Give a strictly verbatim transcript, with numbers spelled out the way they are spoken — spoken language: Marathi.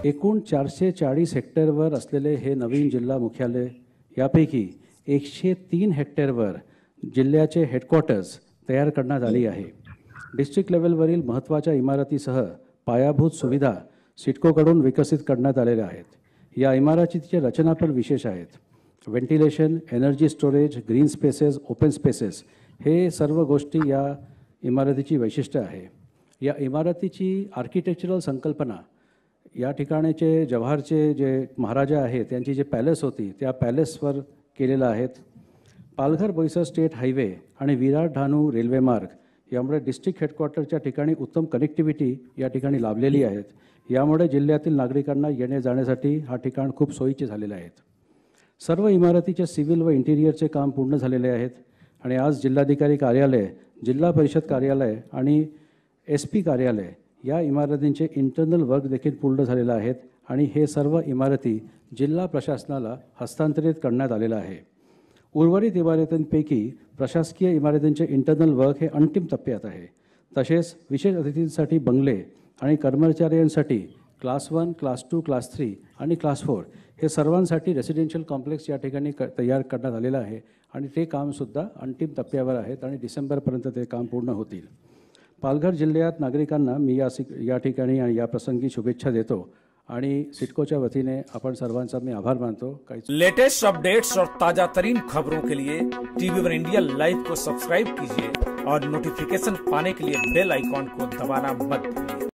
एकूण चारशे चाळीस हेक्टरवर असलेले हे नवीन जिल्हा मुख्यालय यापैकी एकशे तीन हेक्टरवर जिल्ह्याचे हेडक्वार्टर्स तयार करण्यात आली आहे. डिस्ट्रिक्ट लेवलवरील महत्त्वाच्या इमारतीसह पायाभूत सुविधा सिडकोकडून विकसित करण्यात आलेल्या आहेत. या इमारतीची रचना पण विशेष आहेत. Ventilation, energy storage, green spaces, open spaces हे सर्व गोष्टी या इमारतीची वैशिष्ट्य आहे. या इमारतीची आर्किटेक्चरल संकल्पना या ठिकाणचे जव्हारचे जे महाराजा आहेत त्यांची जे पॅलेस होती त्या पॅलेसवर केलेलं आहेत. पालघर बोईसर स्टेट हायवे आणि विरार डहाणू रेल्वे मार्ग यामुळे डिस्ट्रिक्ट हेडक्वार्टरच्या ठिकाणी उत्तम कनेक्टिव्हिटी या ठिकाणी लाभलेली आहेत. यामुळे जिल्ह्यातील नागरिकांना येणे जाण्यासाठी हा ठिकाण खूप सोयीचे झालेले आहेत. सर्व इमारतीचे सिव्हिल व इंटिरियरचे काम पूर्ण झालेले आहेत आणि आज जिल्हाधिकारी कार्यालय, जिल्हा परिषद कार्यालय आणि एस पी कार्यालय या इमारतींचे इंटरनल वर्क देखील पूर्ण झालेलं आहेत आणि हे सर्व इमारती जिल्हा प्रशासनाला हस्तांतरित करण्यात आलेलं आहे. उर्वरित इमारतींपैकी प्रशासकीय इमारतींचे इंटरनल वर्क हे अंतिम टप्प्यात आहे. तसेच विशेष अतिथींसाठी बंगले आणि कर्मचाऱ्यांसाठी class one, class two, class three आणि क्लास फोर हे सर्वांसाठी रेसिडेन्शियल कॉम्प्लेक्स या ठिकाणी क तयार करण्यात आलेलं आहे आणि ते कामसुद्धा अंतिम टप्प्यावर आहेत आणि डिसेंबरपर्यंत ते काम पूर्ण होतील. पालघर जिल्ह्यात नागरिकांना मी या या ठिकाणी आणि या प्रसंगी शुभेच्छा देतो आणि सिडकोच्या वतीने आपण सर्वांचा मी आभार मानतो. काही लेटेस्ट अपडेट्स और ताजा तरीन खबरों के लिए टीवी वन इंडिया लाइव को सब्सक्राइब कीजिए और नोटिफिकेशन पाने के लिए बेल आइकॉन को दबाना मत भूलिए.